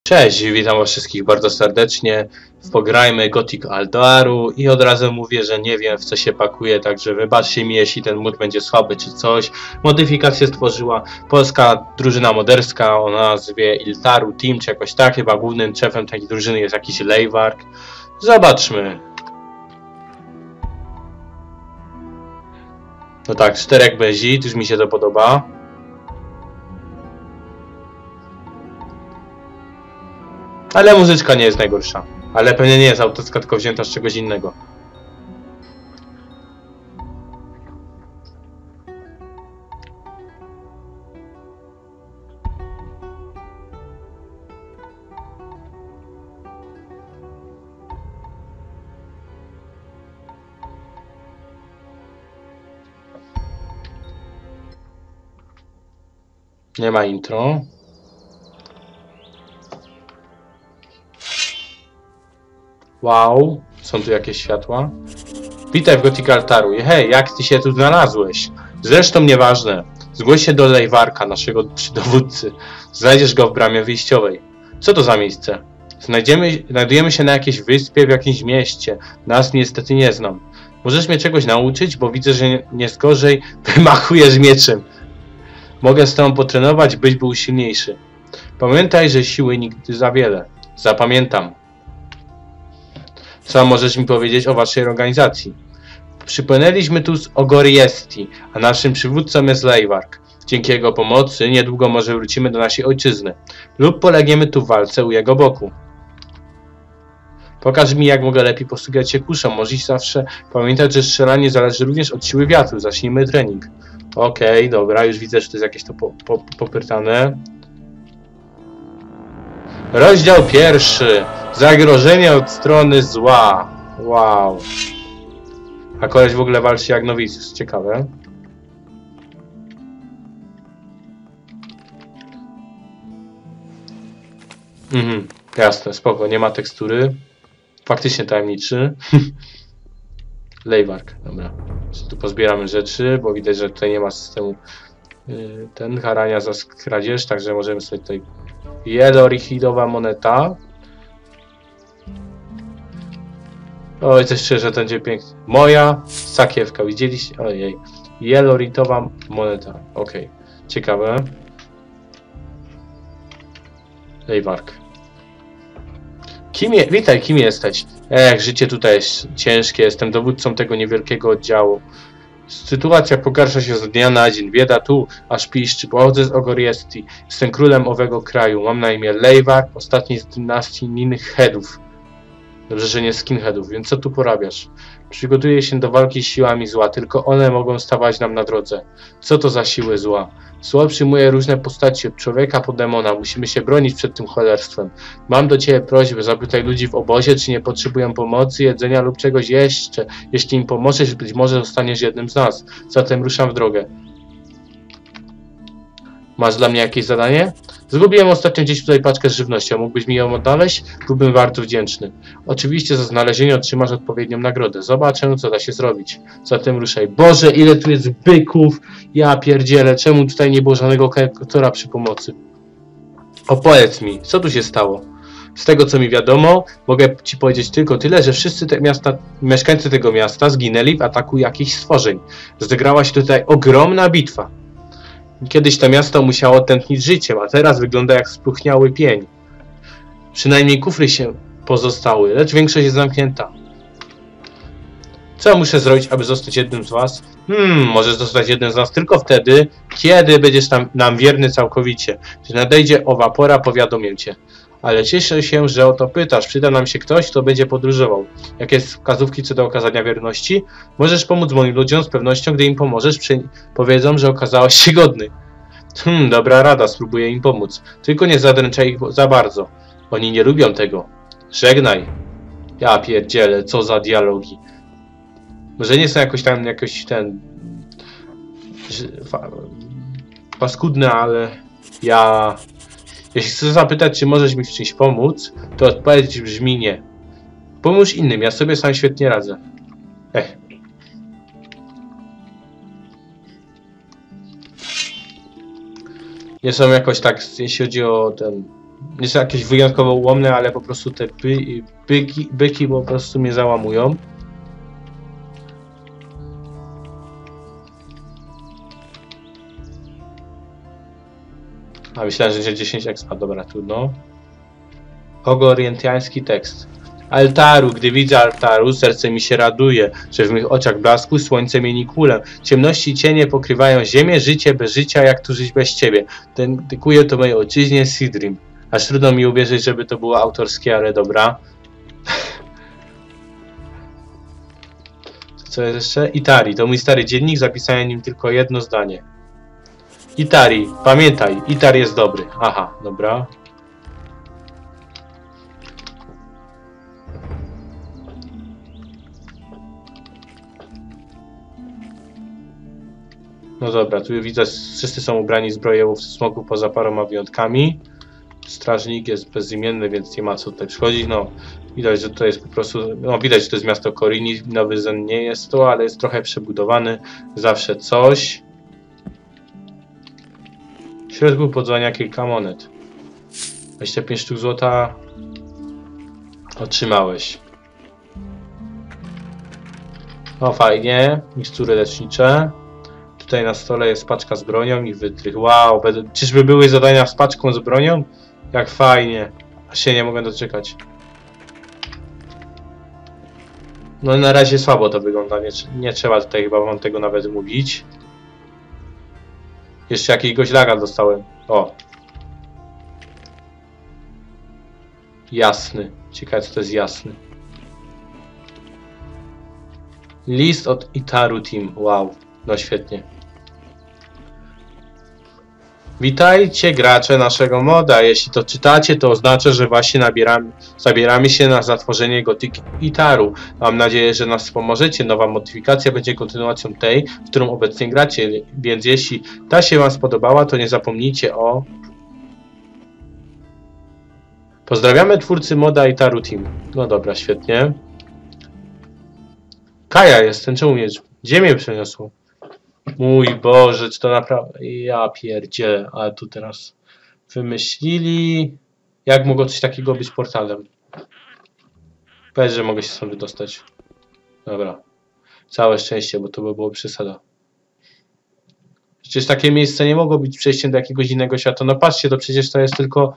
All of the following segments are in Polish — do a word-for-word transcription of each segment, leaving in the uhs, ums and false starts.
Cześć, witam was wszystkich bardzo serdecznie w Pograjmy Gothic Altaru i od razu mówię, że nie wiem w co się pakuje, także wybaczcie mi jeśli ten mód będzie słaby czy coś. Modyfikację stworzyła polska drużyna moderska o nazwie Iltaru Team czy jakoś tak, chyba głównym szefem takiej drużyny jest jakiś Lejwark. Zobaczmy. No tak, czterech bezit, już mi się to podoba. Ale muzyczka nie jest najgorsza. Ale pewnie nie jest autorska, tylko wzięta z czegoś innego. Nie ma intro. Wow, są tu jakieś światła. Witaj w Gothic Altaru. Hej, jak ty się tu znalazłeś? Zresztą nieważne. Zgłoś się do Lejwarka, naszego dowódcy. Znajdziesz go w bramie wyjściowej. Co to za miejsce? Znajdziemy, znajdujemy się na jakiejś wyspie w jakimś mieście. Nas niestety nie znam. Możesz mnie czegoś nauczyć, bo widzę, że nie, nie gorzej wymachujesz mieczem. Mogę z tobą potrenować, byś był silniejszy. Pamiętaj, że siły nigdy za wiele. Zapamiętam. Co możesz mi powiedzieć o waszej organizacji? Przypłynęliśmy tu z Ogoriesti, a naszym przywódcą jest Lejwark. Dzięki jego pomocy niedługo może wrócimy do naszej ojczyzny. Lub polegniemy tu w walce u jego boku. Pokaż mi, jak mogę lepiej posługiwać się kuszą. Możesz zawsze pamiętać, że strzelanie zależy również od siły wiatru. Zacznijmy trening. Okej, okay, dobra, już widzę, że to jest jakieś to po, po, popytane. Rozdział pierwszy. Zagrożenie od strony zła. Wow. A koleś w ogóle walczy jak nowicjusz. Ciekawe. Mhm, jasne, spoko. Nie ma tekstury. Faktycznie tajemniczy. Lejwark, dobra. Tu pozbieramy rzeczy, bo widać, że tutaj nie ma systemu yy, ten karania za kradzież, także możemy sobie tutaj Jelorichidowa moneta. Oj, coś czuję, że to będzie piękny. Moja sakiewka, widzieliście? Ojej. Jeloritowa moneta. Okej. Okay. Ciekawe. Lejwark. Kim je... Witaj, kim jesteś? Ech, życie tutaj jest ciężkie. Jestem dowódcą tego niewielkiego oddziału. Sytuacja pogarsza się z dnia na dzień. Bieda tu, aż piszczy. Pochodzę z Ogoriesti. Jestem królem owego kraju. Mam na imię Lejwark, ostatni z dynastii Ninheadów. Dobrze, że nie skinheadów, więc co tu porabiasz? Przygotuję się do walki z siłami zła, tylko one mogą stawać nam na drodze. Co to za siły zła? Zło przyjmuje różne postacie, od człowieka po demona. Musimy się bronić przed tym cholerstwem. Mam do ciebie prośbę, zapytaj ludzi w obozie, czy nie potrzebują pomocy, jedzenia lub czegoś jeszcze. Jeśli im pomożesz, być może zostaniesz jednym z nas. Zatem ruszam w drogę. Masz dla mnie jakieś zadanie? Zgubiłem ostatnio gdzieś tutaj paczkę z żywnością. Mógłbyś mi ją odnaleźć? Byłbym bardzo wdzięczny. Oczywiście za znalezienie otrzymasz odpowiednią nagrodę. Zobaczę, co da się zrobić. Zatem ruszaj. Boże, ile tu jest byków! Ja pierdzielę. Czemu tutaj nie było żadnego kalkulatora przy pomocy? Opowiedz mi, co tu się stało? Z tego, co mi wiadomo, mogę ci powiedzieć tylko tyle, że wszyscy te miasta, mieszkańcy tego miasta zginęli w ataku jakichś stworzeń. Rozegrała się tutaj ogromna bitwa. Kiedyś to miasto musiało tętnić życiem, a teraz wygląda jak spróchniały pień. Przynajmniej kufry się pozostały, lecz większość jest zamknięta. Co muszę zrobić, aby zostać jednym z was? Hmm, możesz zostać jednym z nas tylko wtedy, kiedy będziesz tam, nam wierny całkowicie. Gdy nadejdzie owa pora, powiadomię cię. Ale cieszę się, że o to pytasz. Przyda nam się ktoś, kto będzie podróżował. Jakie wskazówki co do okazania wierności? Możesz pomóc moim ludziom z pewnością, gdy im pomożesz, powiedzą, że okazałeś się godny. Hmm, dobra rada, spróbuję im pomóc. Tylko nie zadręczaj ich za bardzo. Oni nie lubią tego. Żegnaj. Ja pierdzielę, co za dialogi. Może nie są jakoś tam, jakoś ten... paskudne, ale ja... Jeśli chcesz zapytać, czy możesz mi w czymś pomóc, to odpowiedź brzmi nie. Pomóż innym, ja sobie sam świetnie radzę. Ech. Nie są jakoś tak, jeśli chodzi o ten jest jakieś wyjątkowo ułomne, ale po prostu te by, byki, byki po prostu mnie załamują. A myślałem, że dziesięć expa, dobra, trudno. Ogorientański tekst. Altaru, gdy widzę altaru, serce mi się raduje, że w mych oczach blasku słońce mieni kulę. Ciemności cienie pokrywają ziemię, życie bez życia, jak tu żyć bez ciebie. Dedykuję to mojej ojczyźnie Sidrim. Aż trudno mi uwierzyć, żeby to było autorskie, ale dobra. Co jest jeszcze? Itari, to mój stary dziennik, zapisałem nim tylko jedno zdanie. Itari, pamiętaj, Itar jest dobry. Aha, dobra. No dobra, tu widzę, wszyscy są ubrani zbroje łowcy smogu poza paroma wyjątkami. Strażnik jest bezimienny, więc nie ma co tutaj przychodzić. No, widać, że to jest po prostu, no widać, że to jest miasto Korini. Nowy Zen nie jest to, ale jest trochę przebudowany. Zawsze coś. W środku podzwania kilka monet. dwadzieścia pięć sztuk złota otrzymałeś. No fajnie, mikstury lecznicze. Tutaj na stole jest paczka z bronią i wytrych. Wow, czyżby były zadania z paczką z bronią? Jak fajnie. Aż się nie mogę doczekać. No na razie słabo to wygląda. Nie, nie trzeba tutaj chyba wam tego nawet mówić. Jeszcze jakiegoś laga dostałem. O. Jasny. Ciekawe co to jest jasny. List od Itaru Team. Wow. No świetnie. Witajcie gracze naszego moda. Jeśli to czytacie, to oznacza, że właśnie nabieramy, zabieramy się na zatworzenie Gothic Itaru. Mam nadzieję, że nas pomożecie. Nowa modyfikacja będzie kontynuacją tej, w którą obecnie gracie. Więc jeśli ta się wam spodobała, to nie zapomnijcie o... Pozdrawiamy twórcy moda Itaru Team. No dobra, świetnie. Kaja jest ten, czemu mnie... Gdzie mnie przeniosło? Mój Boże, czy to naprawdę... Ja pierdzielę, ale tu teraz wymyślili... Jak mogło coś takiego być portalem? Powiedz, że mogę się stąd wydostać. Dobra. Całe szczęście, bo to by było przesada. Przecież takie miejsce nie mogło być przejściem do jakiegoś innego świata. No patrzcie, to przecież to jest tylko...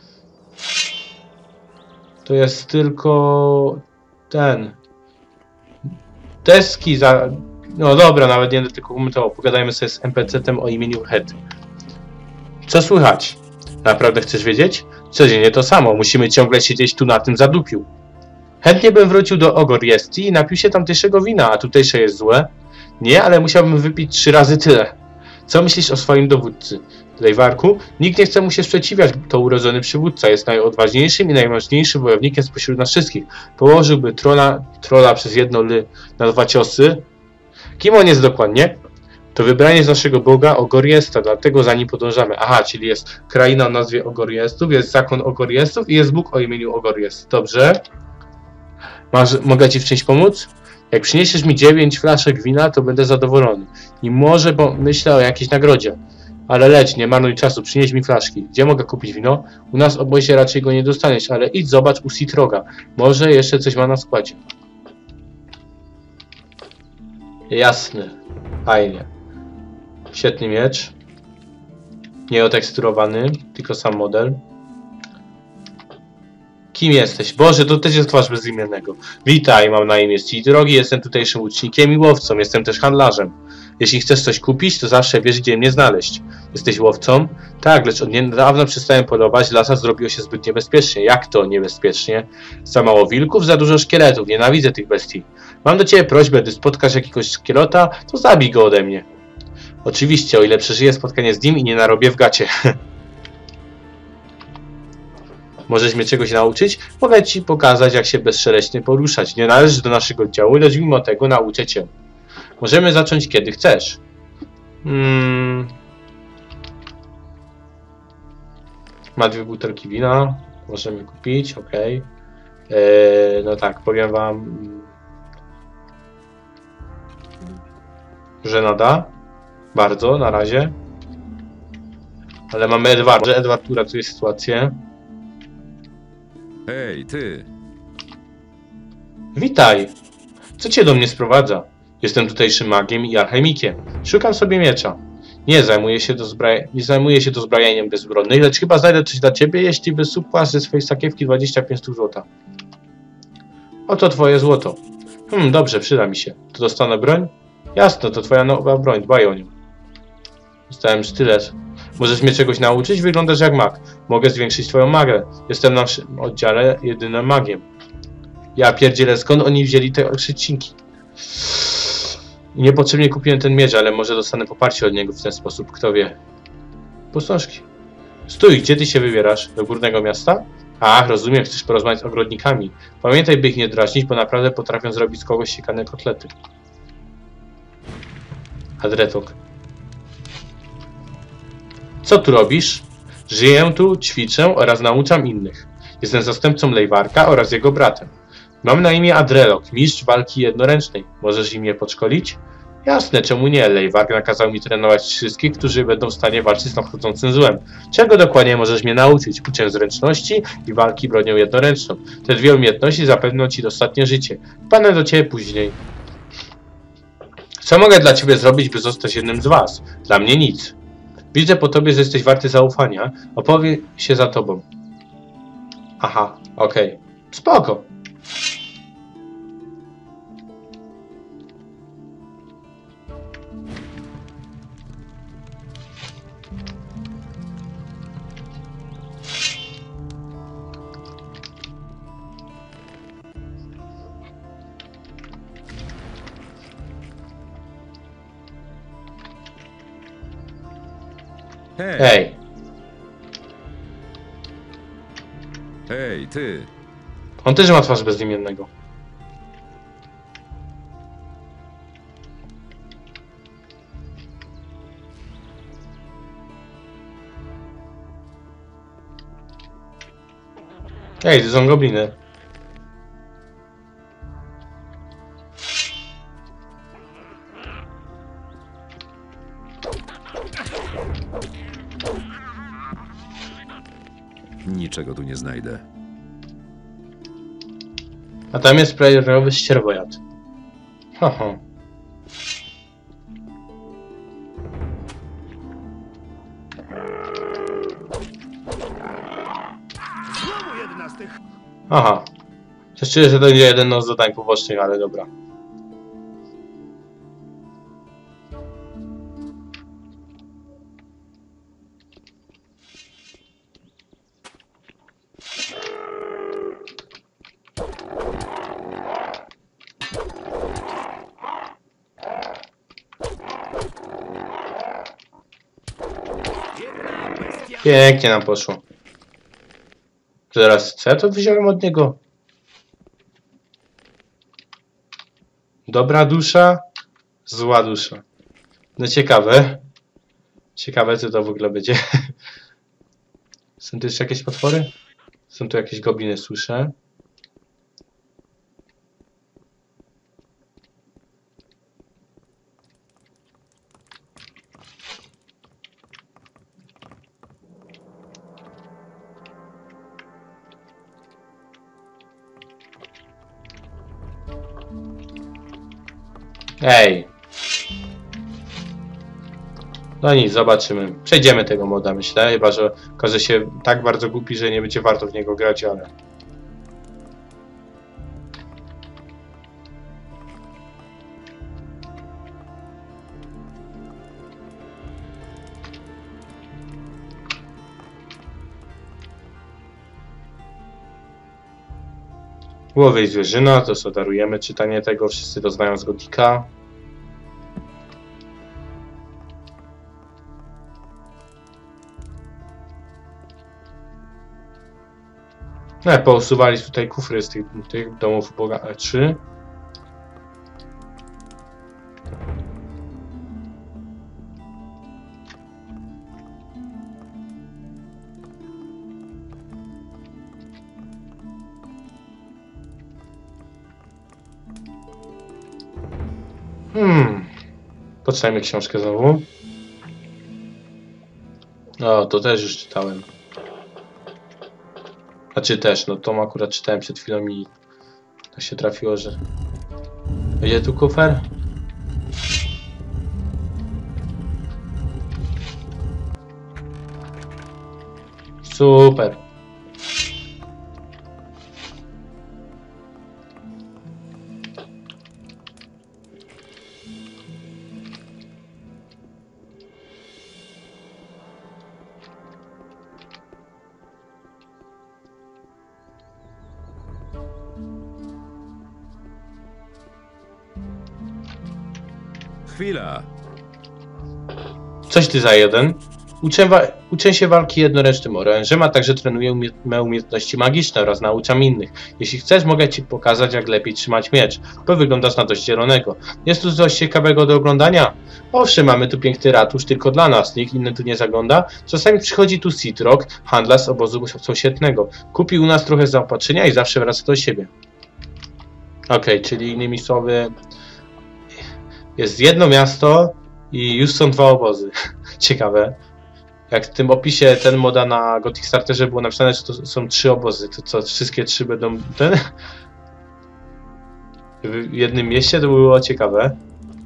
To jest tylko... Ten... Deski za... No dobra, nawet nie będę tylko komentował. Pogadajmy sobie z N P C-tem o imieniu Head. Co słychać? Naprawdę chcesz wiedzieć? Codziennie to samo. Musimy ciągle siedzieć tu na tym zadupiu. Chętnie bym wrócił do Ogoriesti i napił się tamtejszego wina, a tutejsze jest złe. Nie, ale musiałbym wypić trzy razy tyle. Co myślisz o swoim dowódcy? Lejwarku? Nikt nie chce mu się sprzeciwiać. To urodzony przywódca. Jest najodważniejszym i najmocniejszym wojownikiem spośród nas wszystkich. Położyłby trola, trola przez jedno ly na dwa ciosy. Kim on jest dokładnie? To wybranie z naszego Boga Ogoriesta, dlatego za nim podążamy. Aha, czyli jest kraina o nazwie Ogoriestów, jest zakon Ogoriestów i jest Bóg o imieniu Ogoriest. Dobrze. Masz, mogę ci w czymś pomóc? Jak przyniesiesz mi dziewięć flaszek wina, to będę zadowolony. I może myślę o jakiejś nagrodzie. Ale leć, nie marnuj czasu, przynieś mi flaszki. Gdzie mogę kupić wino? U nas w obozie raczej go nie dostaniesz, ale idź zobacz u Citroga. Może jeszcze coś ma na składzie. Jasny. Fajnie. Świetny miecz. Nie oteksturowany, tylko sam model. Kim jesteś? Boże, to też jest twarz bezimiennego. Witaj, mam na imię Ci drogi, jestem tutejszym łucznikiem i łowcą, jestem też handlarzem. Jeśli chcesz coś kupić, to zawsze wiesz, gdzie mnie znaleźć. Jesteś łowcą? Tak, lecz od niedawna przestałem polować, lasa zrobiło się zbyt niebezpiecznie. Jak to niebezpiecznie? Za mało wilków, za dużo szkieletów, nienawidzę tych bestii. Mam do ciebie prośbę, gdy spotkasz jakiegoś szkielota, to zabij go ode mnie. Oczywiście, o ile przeżyję spotkanie z nim i nie narobię w gacie. Możesz mnie czegoś nauczyć? Mogę ci pokazać, jak się bezszeleśnie poruszać. Nie należysz do naszego działu, lecz mimo tego nauczę cię. Możemy zacząć kiedy chcesz. Hmm. Ma dwie butelki wina. Możemy kupić, ok. Eee, no tak, powiem wam, że nada. Bardzo, na razie. Ale mamy Edward, że Edward uratuje sytuację. Hej, ty! Witaj! Co cię do mnie sprowadza? Jestem tutejszym magiem i alchemikiem. Szukam sobie miecza. Nie zajmuję się, dozbraja... nie zajmuję się dozbrajaniem bezbronnych, lecz chyba znajdę coś dla ciebie, jeśli wysupłasz ze swojej sakiewki dwadzieścia pięć sztuk złota. Oto twoje złoto. Hmm, dobrze, przyda mi się. To dostanę broń? Jasno, to twoja nowa broń, dbaj o nią. Dostałem sztylet. Możesz mnie czegoś nauczyć? Wyglądasz jak mag. Mogę zwiększyć twoją magę. Jestem na naszym oddziale jedynym magiem. Ja pierdzielę, skąd oni wzięli te przecinki? Niepotrzebnie kupiłem ten miecz, ale może dostanę poparcie od niego w ten sposób, kto wie. Posążki. Stój, gdzie ty się wybierasz? Do górnego miasta? Ach, rozumiem, chcesz porozmawiać z ogrodnikami. Pamiętaj, by ich nie drażnić, bo naprawdę potrafią zrobić z kogoś siekane kotlety. Adretok. Co tu robisz? Żyję tu, ćwiczę oraz nauczam innych. Jestem zastępcą Lejwarka oraz jego bratem. Mam na imię Adrelok, mistrz walki jednoręcznej. Możesz im je podszkolić? Jasne, czemu nie? Lejwark nakazał mi trenować wszystkich, którzy będą w stanie walczyć z nadchodzącym złem. Czego dokładnie możesz mnie nauczyć? Uczę zręczności i walki bronią jednoręczną. Te dwie umiejętności zapewnią ci dostatnie życie. Wpadnę do ciebie później. Co mogę dla ciebie zrobić, by zostać jednym z was? Dla mnie nic. Widzę po tobie, że jesteś warty zaufania. Opowie się za tobą. Aha, okej. Okay. Spoko. Hej! Hej. Hej, ty! On też ma twarz bezimiennego. Ej, to są gobliny. Niczego tu nie znajdę. A tam jest prawie ścierwojad. Haha. Aha. Coś czuję, że to będzie jeden z zadań pobocznych, ale dobra. Pięknie nam poszło. Teraz co ja to wziąłem od niego? Dobra dusza, zła dusza. No ciekawe. Ciekawe, co to w ogóle będzie. Są tu jeszcze jakieś potwory? Są tu jakieś gobliny, słyszę. Ej. No nic, zobaczymy. Przejdziemy tego moda, myślę, chyba że okaże się tak bardzo głupi, że nie będzie warto w niego grać, ale... Głowy i zwierzyna, to co darujemy czytanie tego, wszyscy to znają z Gotika. No, pousuwali tutaj kufry z tych, tych domów bogaczy. Hmm. Poczytajmy książkę znowu. O, to też już czytałem. Znaczy też, no to akurat czytałem przed chwilą i to się trafiło, że... Będzie tu kufer? Super. Chwila! Coś ty za jeden. Uczę, wa- uczę się walki jednoręcznym orężem, a także trenuję umie- me umiejętności magiczne oraz nauczam innych. Jeśli chcesz, mogę ci pokazać, jak lepiej trzymać miecz, bo wyglądasz na dość zielonego. Jest tu coś ciekawego do oglądania? Owszem, mamy tu piękny ratusz tylko dla nas, nikt inny tu nie zagląda. Czasami przychodzi tu Citrock, handlarz z obozu sąsiedniego. Kupi u nas trochę zaopatrzenia i zawsze wraca do siebie. Okej, okay, czyli innymi słowy, jest jedno miasto i już są dwa obozy. Ciekawe. Jak w tym opisie ten moda na Gothic Starterze było napisane, że to są trzy obozy, to co, wszystkie trzy będą ten? W jednym mieście to było ciekawe.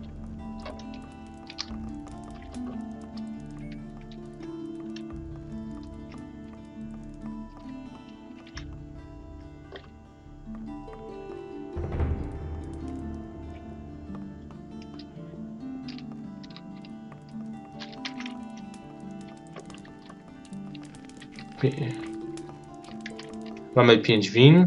Mamy pięć win.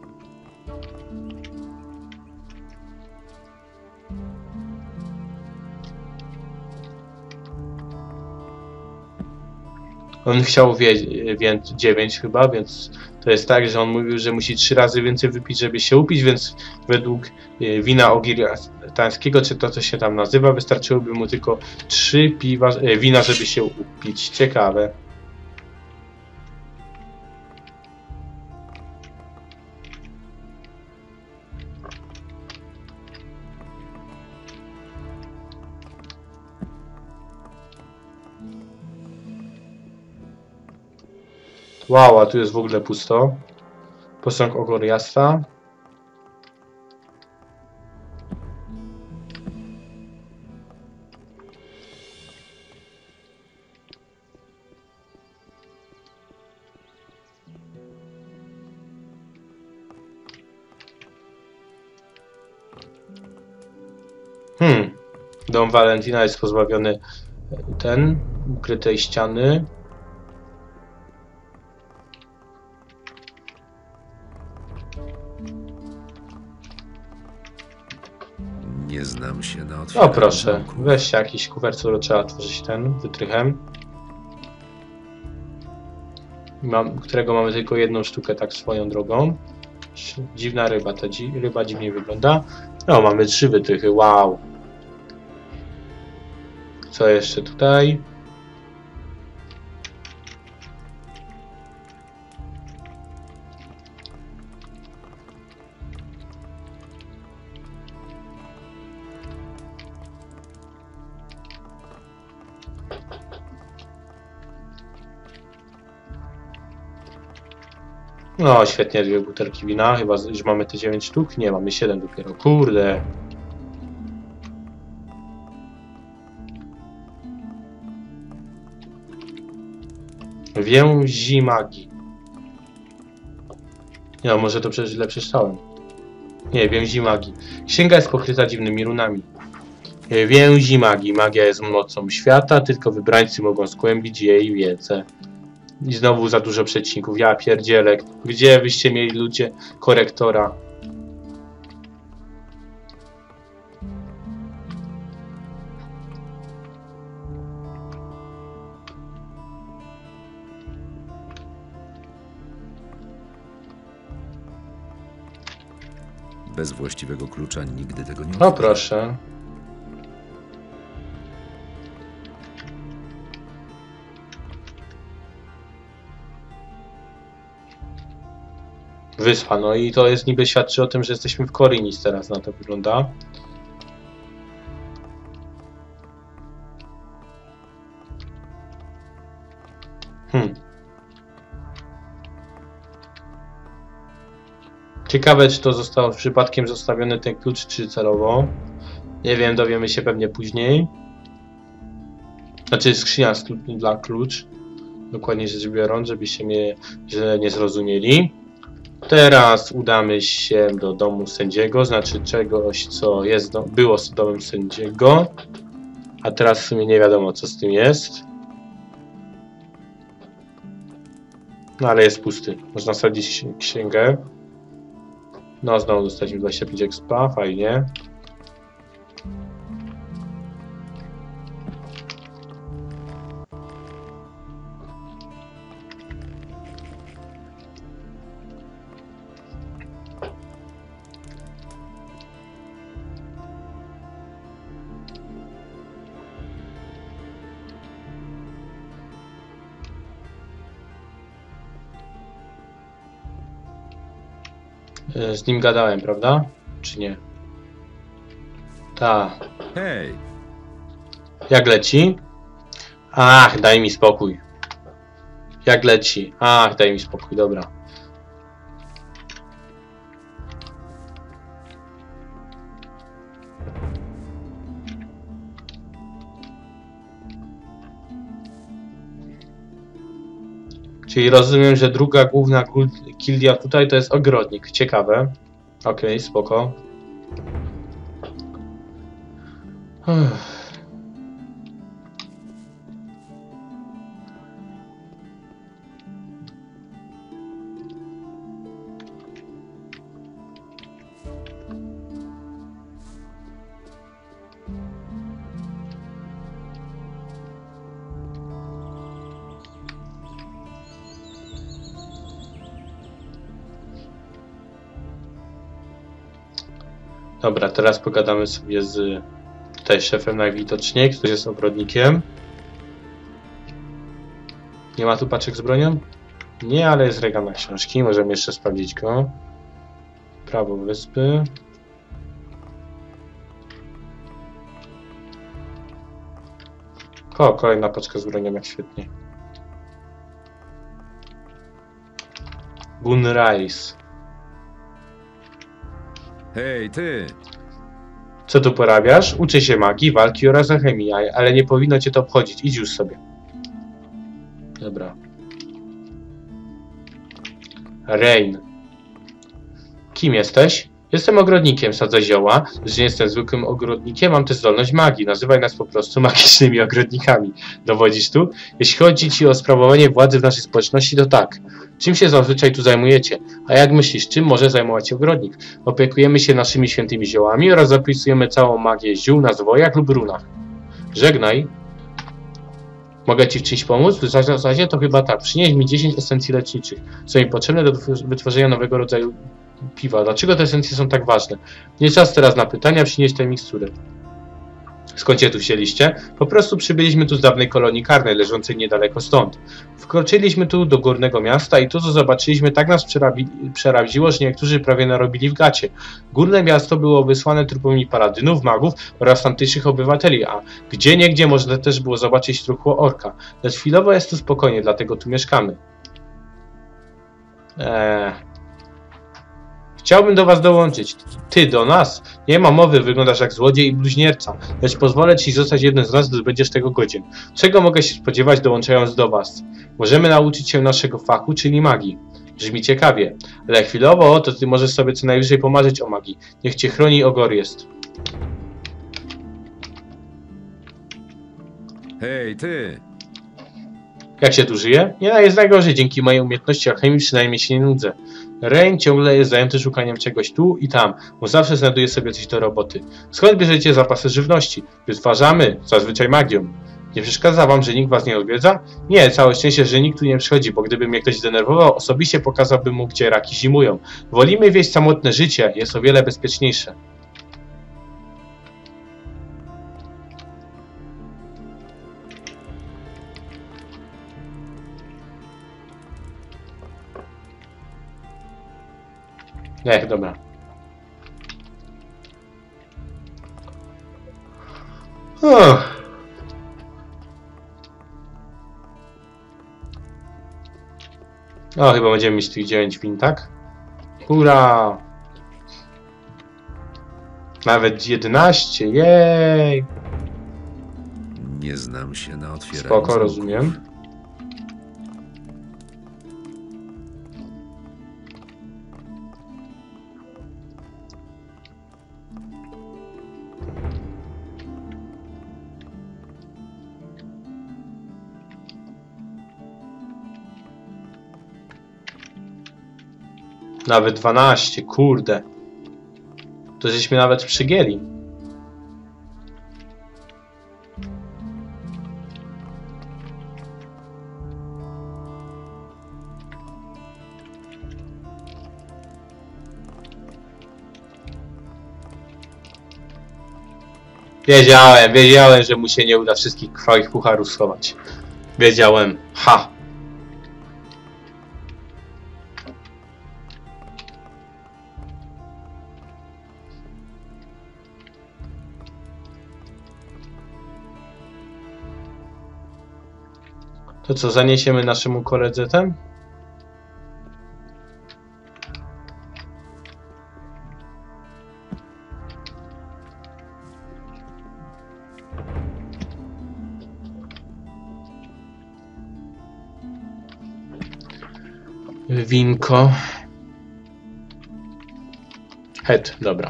On chciał więc dziewięć chyba, więc to jest tak, że on mówił, że musi trzy razy więcej wypić, żeby się upić, więc według wina ogirtańskiego, czy to co się tam nazywa, wystarczyłoby mu tylko trzy piwa, wina, żeby się upić. Ciekawe. Wow, a tu jest w ogóle pusto. Posąg Ogoriasta. Hmm. Dom Valentina jest pozbawiony ten, ukrytej ściany. Nie znam się na O otwieraniu proszę, zamków. weź jakiś kufer, co trzeba otworzyć ten wytrychem. Mam, którego mamy tylko jedną sztukę, tak swoją drogą. Dziwna ryba, ta dzi ryba dziwnie wygląda. No, mamy trzy wytrychy, wow. Co jeszcze tutaj? No, świetnie, dwie butelki wina. Chyba już mamy te dziewięć sztuk? Nie, mamy siedem dopiero. Kurde. Więzi magii. Nie no, może to przecież źle przeczytałem. Nie, więzi magii. Księga jest pokryta dziwnymi runami. Więzi magii. Magia jest mocą świata, tylko wybrańcy mogą skłębić jej wiedzę. I znowu za dużo przeciwników. Ja pierdzielę. Gdzie byście mieli ludzie korektora? Bez właściwego klucza nigdy tego nie No otworzę. proszę. Wyspa, no i to jest niby świadczy o tym, że jesteśmy w Korinis teraz, na to wygląda. Hmm. Ciekawe, czy to zostało przypadkiem zostawiony ten klucz, czy celowo. Nie wiem, dowiemy się pewnie później. Znaczy skrzynia dla klucz. Dokładnie rzecz biorąc, żebyście mnie źle nie zrozumieli. Teraz udamy się do domu sędziego, znaczy czegoś, co jest do, było z domem sędziego. A teraz w sumie nie wiadomo, co z tym jest. No ale jest pusty. Można sadzić księgę. No znowu dostaliśmy dwadzieścia pięć expa, fajnie. Z nim gadałem, prawda? Czy nie? Ta. Hej, Jak leci? Ach, daj mi spokój. Jak leci? Ach, daj mi spokój, dobra. Czyli rozumiem, że druga główna gildia tutaj to jest ogrodnik. Ciekawe. Okej, okay, spoko. Uff. Dobra, teraz pogadamy sobie z tutaj szefem najwidoczniej, który jest ogrodnikiem. Nie ma tu paczek z bronią? Nie, ale jest regał na książki. Możemy jeszcze sprawdzić go. Prawo wyspy. O, kolejna paczka z bronią, jak świetnie. Bunrise. hej, ty! Co tu porabiasz? Uczę się magii, walki oraz alchemii, ale nie powinno cię to obchodzić. Idź już sobie. Dobra. Rain. Kim jesteś? Jestem ogrodnikiem, sadzę zioła. Że nie jestem zwykłym ogrodnikiem, mam też zdolność magii. Nazywaj nas po prostu magicznymi ogrodnikami. Dowodzisz tu? Jeśli chodzi ci o sprawowanie władzy w naszej społeczności, to tak. Czym się zazwyczaj tu zajmujecie? A jak myślisz, czym może zajmować się ogrodnik? Opiekujemy się naszymi świętymi ziołami oraz zapisujemy całą magię ziół na zwojach lub runach. Żegnaj. Mogę ci w czymś pomóc? W zasadzie to chyba tak. Przynieś mi dziesięć esencji leczniczych. Są mi potrzebne do wytworzenia nowego rodzaju piwa. Dlaczego te esencje są tak ważne? Nie czas teraz na pytania, przynieś tę miksturę. Skąd się tu wzięliście? Po prostu przybyliśmy tu z dawnej kolonii karnej, leżącej niedaleko stąd. Wkroczyliśmy tu do górnego miasta i to, co zobaczyliśmy, tak nas przeraziło, że niektórzy prawie narobili w gacie. Górne miasto było wysłane trupami paladynów, magów oraz tamtejszych obywateli, a gdzieniegdzie można też było zobaczyć truchło orka. Lecz chwilowo jest tu spokojnie, dlatego tu mieszkamy. Eee... Chciałbym do was dołączyć. Ty do nas? Nie ma mowy, wyglądasz jak złodziej i bluźnierca. Lecz pozwolę ci zostać jednym z nas, gdy będziesz tego godzien. Czego mogę się spodziewać, dołączając do was? Możemy nauczyć się naszego fachu, czyli magii. Brzmi ciekawie. Ale chwilowo, to ty możesz sobie co najwyżej pomarzyć o magii. Niech cię chroni Ogor jest. Hej, ty! Jak się tu żyje? Nie jest najgorzej. Dzięki mojej umiejętności alchemii przynajmniej się nie nudzę. Rain ciągle jest zajęty szukaniem czegoś tu i tam, bo zawsze znajduje sobie coś do roboty. Skąd bierzecie zapasy żywności? Wytwarzamy, zazwyczaj magią. Nie przeszkadza wam, że nikt was nie odwiedza? Nie, całe szczęście, że nikt tu nie przychodzi, bo gdyby mnie ktoś zdenerwował, osobiście pokazałbym mu, gdzie raki zimują. Wolimy wieść samotne życie, jest o wiele bezpieczniejsze. Ech, dobra. Oh. O, chyba będziemy mieć tych dziewięć win, tak? Hurra! Nawet jedenaście, jej! Nie znam się na otwieraniu Spoko, zamków. rozumiem. Nawet dwanaście, kurde. To żeśmy nawet przygięli. Wiedziałem, wiedziałem, że mu się nie uda wszystkich krwawych pucharów schować. Wiedziałem. Ha! To co, zaniesiemy naszemu koledze ten? Winko. Het, dobra.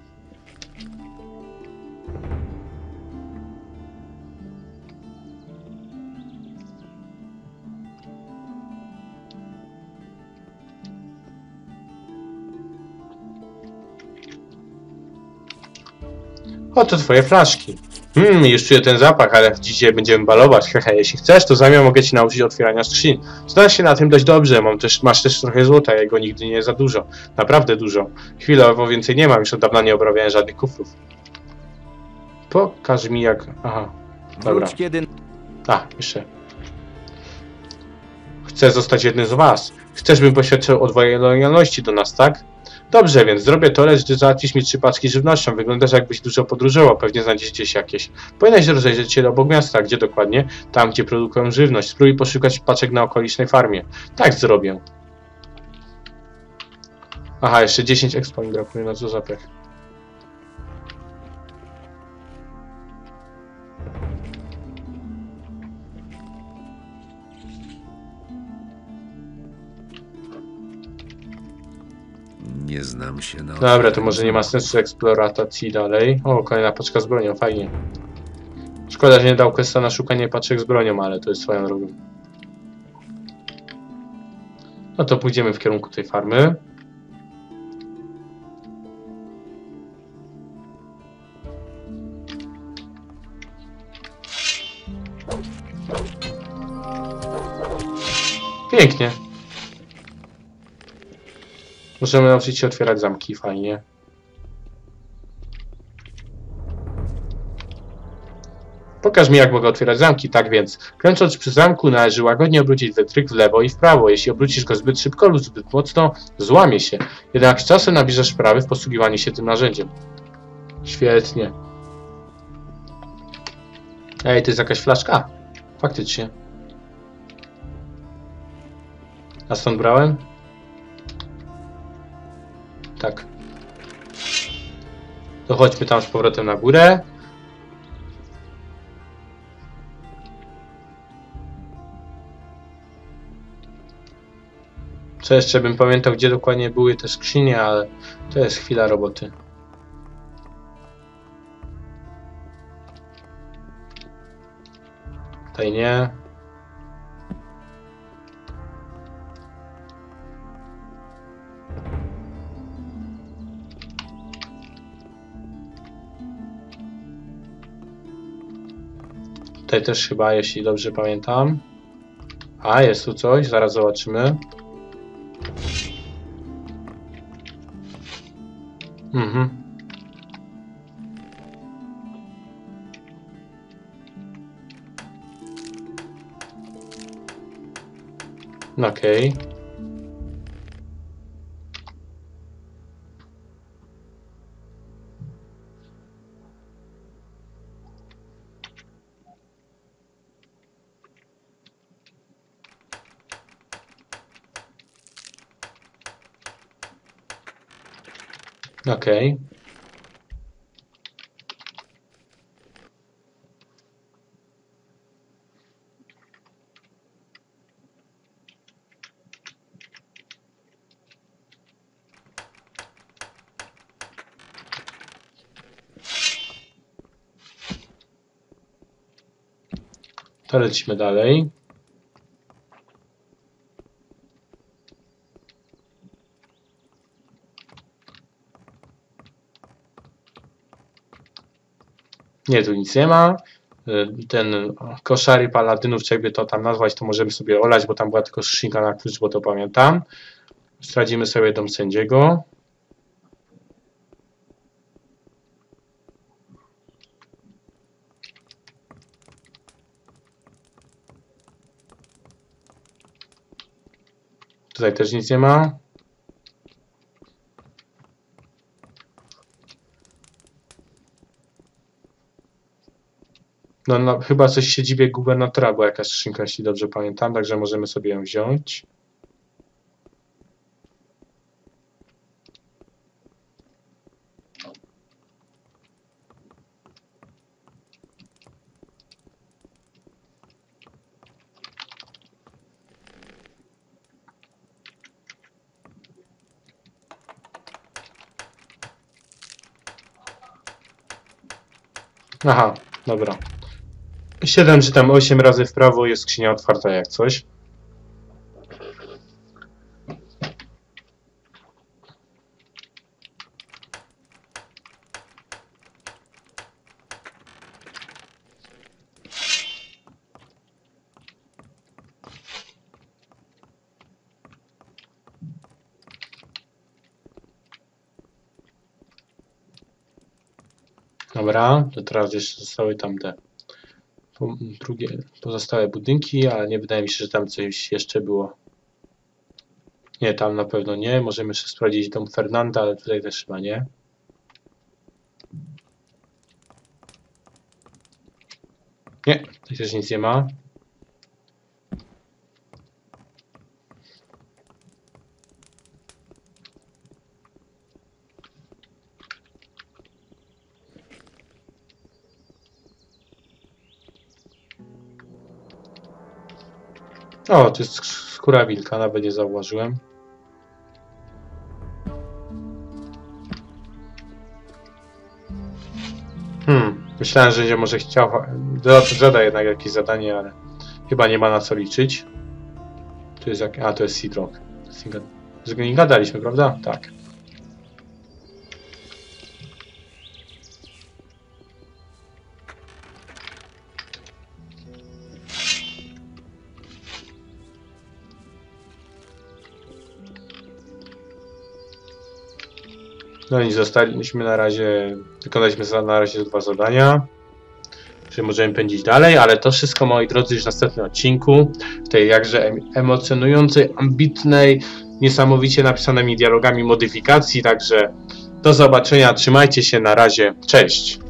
Oto twoje flaszki. Hmm, już czuję ten zapach, ale dzisiaj będziemy balować. Hehe, jeśli chcesz, to zamiar mogę ci nauczyć otwierania skrzyń. Znasz się na tym dość dobrze, mam też, masz też trochę złota, jego nigdy nie za dużo. Naprawdę dużo. Chwilowo więcej nie mam, już od dawna nie obrabiałem żadnych kufrów. Pokaż mi jak... Aha, dobra. Wróć kiedy... A, jeszcze. Chcę zostać jednym z was. Chcesz, bym poświadczył odwołanie lojalności do nas, tak? Dobrze, więc zrobię to, lecz gdy załatwisz mi trzy paczki żywnością. Wyglądasz, jakbyś dużo podróżował, pewnie znajdziesz gdzieś jakieś. Powinieneś rozejrzeć się obok miasta. Gdzie dokładnie? Tam, gdzie produkują żywność. Spróbuj poszukać paczek na okolicznej farmie. Tak zrobię. Aha, jeszcze dziesięć expo mi brakuje, na co za pech. Nie znam się na Dobra, to otwieraniu może nie ma zamków. sensu eksploracji dalej. O, kolejna paczka z bronią, fajnie. Szkoda, że nie dał questa na szukanie paczek z bronią, ale to jest swoją drogą. No to pójdziemy w kierunku tej farmy. Pięknie. Możemy nauczyć się otwierać zamki, fajnie. Pokaż mi, jak mogę otwierać zamki. Tak więc, kręcąc przy zamku, należy łagodnie obrócić wytryk w lewo i w prawo. Jeśli obrócisz go zbyt szybko lub zbyt mocno, złamie się. Jednak z czasem nabierzesz wprawy w posługiwaniu się tym narzędziem. Świetnie. Ej, to jest jakaś flaszka. Faktycznie. A stąd brałem? Tak. To chodźmy tam z powrotem na górę. Co jeszcze bym pamiętał, gdzie dokładnie były te skrzynie, ale to jest chwila roboty. Tutaj nie. Tutaj też chyba, jeśli dobrze pamiętam. A, jest tu coś, zaraz zobaczymy. Mhm. Okej. Okay. Okej. Okay. To lecimy dalej. Nie, tu nic nie ma. Ten koszary paladynów, czy jakby to tam nazwać, to możemy sobie olać, bo tam była tylko skrzynka na klucz, bo to pamiętam. Sprawdzimy sobie dom sędziego. Tutaj też nic nie ma. No, no chyba coś w siedzibie gubernatora była jakaś skrzynka, jeśli dobrze pamiętam, także możemy sobie ją wziąć. Aha, dobra. siedem czy tam osiem razy w prawo jest skrzynia otwarta jak coś. Dobra, to teraz jeszcze zostały tam te drugie pozostałe budynki, ale nie wydaje mi się, że tam coś jeszcze było. Nie, tam na pewno nie. Możemy jeszcze sprawdzić dom Fernanda, ale tutaj też chyba nie. Nie, tutaj też nic nie ma. O, to jest skóra wilka, nawet nie zauważyłem. Hmm, myślałem, że będzie może chciał... Zada jednak jakieś zadanie, ale chyba nie ma na co liczyć. Tu jest jak... A, to jest Seedrock. Z nim gadaliśmy, prawda? Tak. No i zostaliśmy na razie, wykonaliśmy na razie dwa zadania, że możemy pędzić dalej, ale to wszystko, moi drodzy, już w następnym odcinku, w tej jakże emocjonującej, ambitnej, niesamowicie napisanymi dialogami modyfikacji, także do zobaczenia, trzymajcie się, na razie, cześć!